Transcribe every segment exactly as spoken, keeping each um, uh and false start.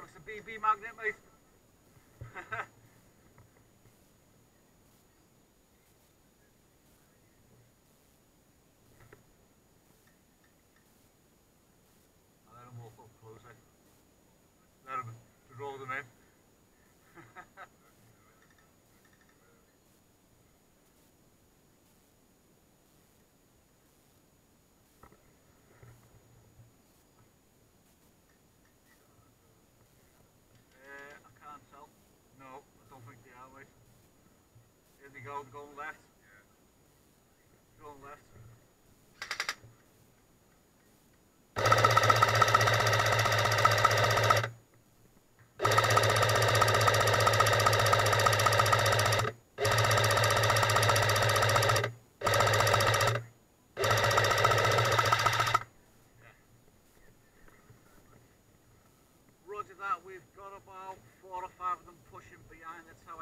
That's a B B magnet, mate. I let them walk up closer. Let them roll them in. No, I don't think they are, mate. Here they go, they're going left. They're going left. Roger that, we've got about four or five of them pushing behind the tower.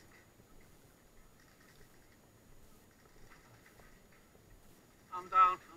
I'm down.